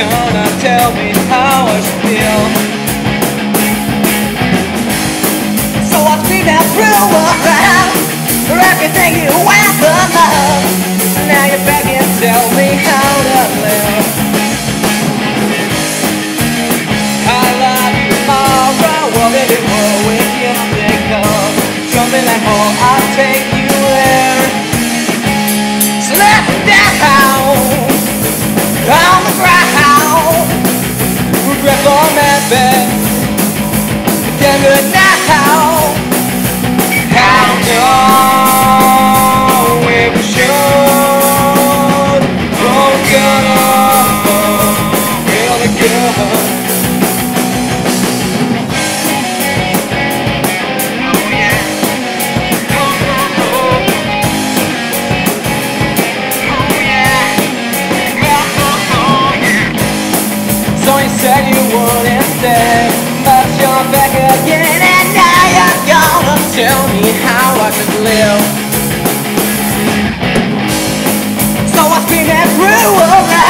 gonna tell me how I should feel. So I've been that through around for everything you ever loved. Now you're back and tell me how to live. I love you tomorrow, whatever we can think of. Show me that hole, I'll take you there. So let me down on the ground, regret for my bed. Damn good now. How long we should broken up, really good. So you said you wouldn't stay, but you're back again, and now you're gonna tell me how I should live. So I spin that through around